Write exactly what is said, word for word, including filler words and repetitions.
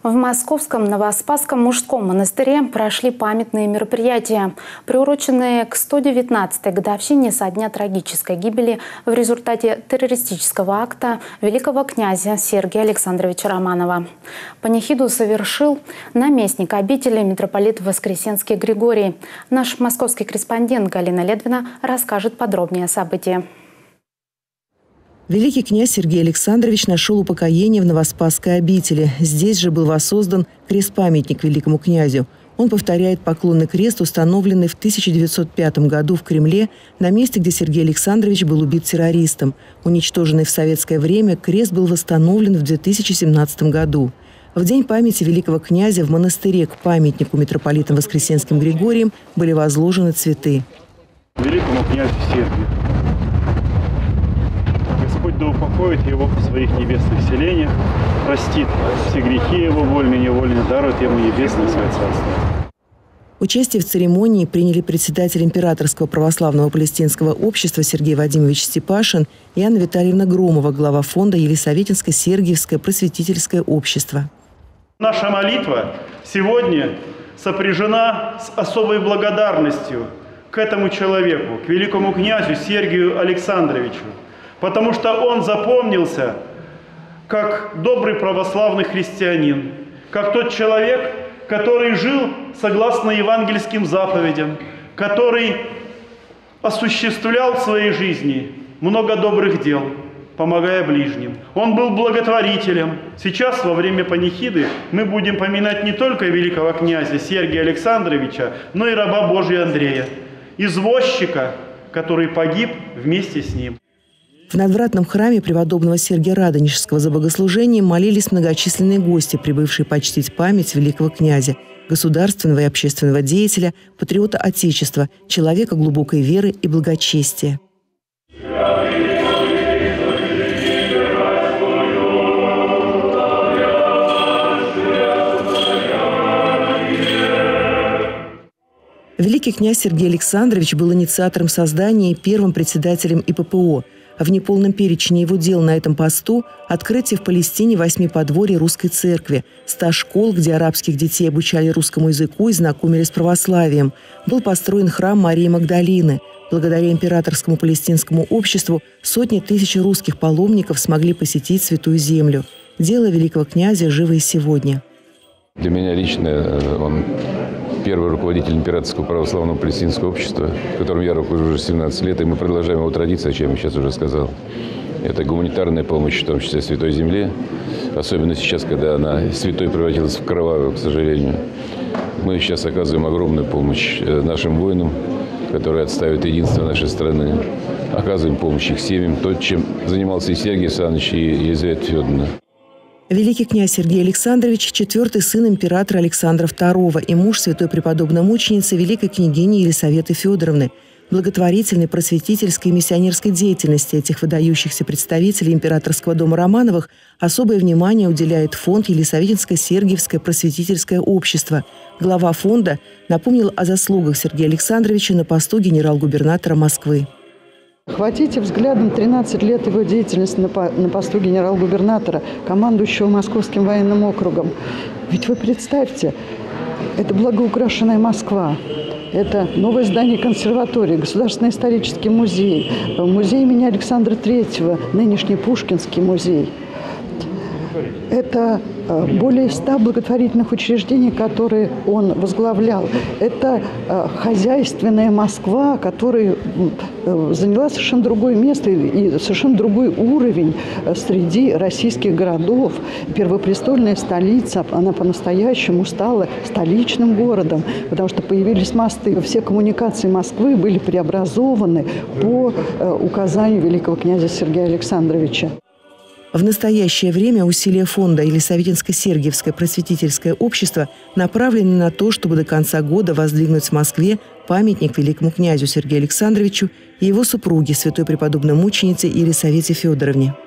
В Московском Новоспасском мужском монастыре прошли памятные мероприятия, приуроченные к сто девятнадцатой годовщине со дня трагической гибели в результате террористического акта великого князя Сергия Александровича Романова. Панихиду совершил наместник обители митрополит Воскресенский Григорий. Наш московский корреспондент Галина Ледвина расскажет подробнее о событии. Великий князь Сергей Александрович нашел упокоение в Новоспасской обители. Здесь же был воссоздан крест-памятник великому князю. Он повторяет поклонный крест, установленный в тысяча девятьсот пятом году в Кремле, на месте, где Сергей Александрович был убит террористом. Уничтоженный в советское время, крест был восстановлен в две тысячи семнадцатом году. В день памяти великого князя в монастыре к памятнику митрополитом Воскресенским Григорием были возложены цветы. Великому князю Сергию. Господь да упокоит его в своих небесных селениях, простит все грехи его, вольно-невольно, дарует ему небесное свое царство. Участие в церемонии приняли председатель Императорского православного палестинского общества Сергей Вадимович Степашин и Анна Витальевна Громова, глава фонда Елисаветинско-Сергиевское просветительское общество. Наша молитва сегодня сопряжена с особой благодарностью к этому человеку, к великому князю Сергию Александровичу, потому что он запомнился как добрый православный христианин, как тот человек, который жил согласно евангельским заповедям, который осуществлял в своей жизни много добрых дел, помогая ближним. Он был благотворителем. Сейчас, во время панихиды, мы будем поминать не только великого князя Сергия Александровича, но и раба Божия Андрея, извозчика, который погиб вместе с ним. В надвратном храме преподобного Сергия Радонежского за богослужением молились многочисленные гости, прибывшие почтить память великого князя, государственного и общественного деятеля, патриота Отечества, человека глубокой веры и благочестия. Великий князь Сергей Александрович был инициатором создания и первым председателем И П П О. В неполном перечне его дел на этом посту – открытие в Палестине восьми подворий русской церкви, ста школ, где арабских детей обучали русскому языку и знакомили с православием. Был построен храм Марии Магдалины. Благодаря Императорскому палестинскому обществу сотни тысяч русских паломников смогли посетить Святую Землю. Дело великого князя живо и сегодня. Для меня лично он первый руководитель Императорского православного палестинского общества, которым я руковожу уже семнадцать лет, и мы продолжаем его традицию, о чем я сейчас уже сказал. Это гуманитарная помощь, в том числе Святой Земле, особенно сейчас, когда она святой превратилась в кровавую, к сожалению. Мы сейчас оказываем огромную помощь нашим воинам, которые отстаивают единство нашей страны. Оказываем помощь их семьям, то, чем занимался и Сергей Александрович, и Елизавета Федоровна. Великий князь Сергей Александрович – четвертый сын императора Александра второго и муж святой преподобной мученицы великой княгини Елисаветы Федоровны. Благотворительной, просветительской и миссионерской деятельности этих выдающихся представителей императорского дома Романовых особое внимание уделяет фонд Елисаветинско-Сергиевское просветительское общество. Глава фонда напомнил о заслугах Сергея Александровича на посту генерал-губернатора Москвы. Охватите взглядом тринадцать лет его деятельности на посту генерал-губернатора, командующего Московским военным округом. Ведь вы представьте, это благоукрашенная Москва, это новое здание консерватории, Государственный исторический музей, музей имени Александра третьего, нынешний Пушкинский музей. Это более ста благотворительных учреждений, которые он возглавлял. Это хозяйственная Москва, которая заняла совершенно другое место и совершенно другой уровень среди российских городов. Первопрестольная столица, она по-настоящему стала столичным городом, потому что появились мосты. Все коммуникации Москвы были преобразованы по указанию великого князя Сергея Александровича. В настоящее время усилия фонда Елисаветинско-Сергиевское просветительское общество направлены на то, чтобы до конца года воздвигнуть в Москве памятник великому князю Сергею Александровичу и его супруге, святой преподобной мученице Елисавете Федоровне.